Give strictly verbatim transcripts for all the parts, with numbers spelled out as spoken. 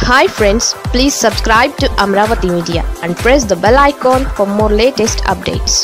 Hi friends, please subscribe to Amravati Media and press the bell icon for more latest updates.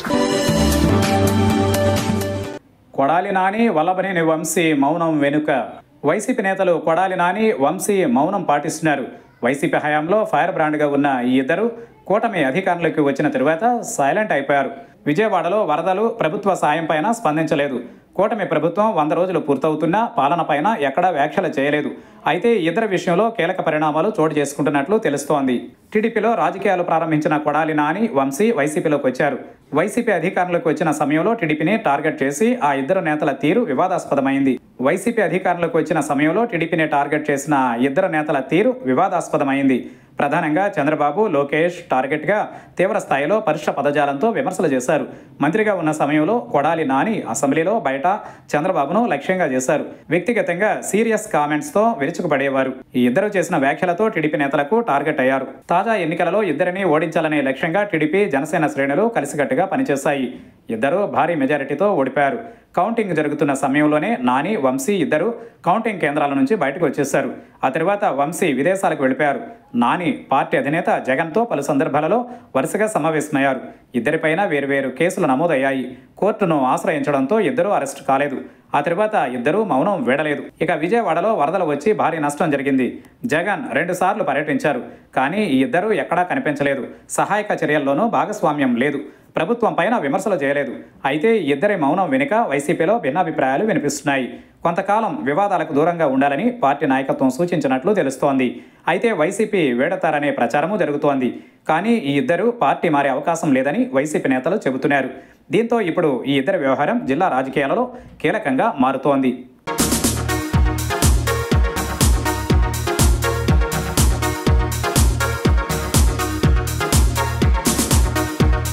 Kodali Nani Vallabhaneni Vamsi మౌనం వెనుక YCP నేతలు కొడాలి నాని వంశీ మౌనం పాటిస్తున్నారు. YCP హయాంలో ఫైర్ బ్రాండ్గా ఉన్న ఈ ఇద్దరు కూటమి అధికారంలోకి వచ్చిన తరువాత సైలెంట్ అయిపోయారు. విజయవాడలో వరదలు ప్రభుత్వ సాయం పైన స్పందించలేదు. కూటమి ప్రభుత్వం వంద రోజులు పూర్తవుతున్నా పాలన పైన ఎక్కడా వ్యాఖ్యలు చేయలేదు. అయితే ఇద్దరి విషయంలో కీలక పరిణామాలు చోటు చేసుకుంటున్నట్లు తెలుస్తోంది. టీడీపీలో రాజకీయాలు ప్రారంభించిన కొడాలి నాని వంశీ వైసీపీలోకి వచ్చారు. వైసీపీ అధికారంలోకి వచ్చిన సమయంలో టీడీపీని టార్గెట్ చేసి ఆ ఇద్దరు నేతల తీరు వివాదాస్పదమైంది. వైసీపీ అధికారంలోకి వచ్చిన సమయంలో టీడీపీని టార్గెట్ చేసిన ఇద్దరు నేతల తీరు వివాదాస్పదమైంది. ప్రధానంగా చంద్రబాబు, లోకేష్ టార్గెట్గా తీవ్ర స్థాయిలో పరుష పదజాలంతో విమర్శలు చేశారు. మంత్రిగా ఉన్న సమయంలో కొడాలి నాని అసెంబ్లీలో బయట చంద్రబాబును లక్ష్యంగా చేశారు. వ్యక్తిగతంగా సీరియస్ కామెంట్స్తో విరుచుకుపడేవారు. ఈ ఇద్దరు చేసిన వ్యాఖ్యలతో టీడీపీ నేతలకు టార్గెట్ అయ్యారు. తాజా ఎన్నికలలో ఇద్దరిని ఓడించాలనే లక్ష్యంగా టీడీపీ, జనసేన శ్రేణులు కలిసికట్టుగా పనిచేశాయి. ఇద్దరు భారీ మెజారిటీతో ఓడిపోయారు. కౌంటింగ్ జరుగుతున్న సమయంలోనే నాని, వంశీ ఇద్దరు కౌంటింగ్ కేంద్రాల నుంచి బయటకు వచ్చేశారు. ఆ తర్వాత వంశీ విదేశాలకు వెళ్ళిపోయారు. నాని పార్టీ అధినేత జగన్తో పలు సందర్భాలలో వరుసగా సమావేశమయ్యారు. ఇద్దరిపైన వేర్వేరు కేసులు నమోదయ్యాయి. కోర్టును ఆశ్రయించడంతో ఇద్దరూ అరెస్టు కాలేదు. ఆ తర్వాత ఇద్దరూ మౌనం వీడలేదు. ఇక విజయవాడలో వరదలు వచ్చి భారీ నష్టం జరిగింది. జగన్ రెండు సార్లు పర్యటించారు. కానీ ఈ ఇద్దరూ ఎక్కడా కనిపించలేదు. సహాయక చర్యల్లోనూ భాగస్వామ్యం లేదు. ప్రభుత్వం పైన విమర్శలు చేయలేదు. అయితే ఇద్దరి మౌనం వెనుక వైసీపీలో భిన్నాభిప్రాయాలు వినిపిస్తున్నాయి. కొంతకాలం వివాదాలకు దూరంగా ఉండాలని పార్టీ నాయకత్వం సూచించినట్లు తెలుస్తోంది. అయితే వైసీపీ వీడతారనే ప్రచారము జరుగుతోంది. కానీ ఈ ఇద్దరు పార్టీ మారే అవకాశం లేదని వైసీపీ నేతలు చెబుతున్నారు. దీంతో ఇప్పుడు ఈ ఇద్దరి వ్యవహారం జిల్లా రాజకీయాలలో కీలకంగా మారుతోంది.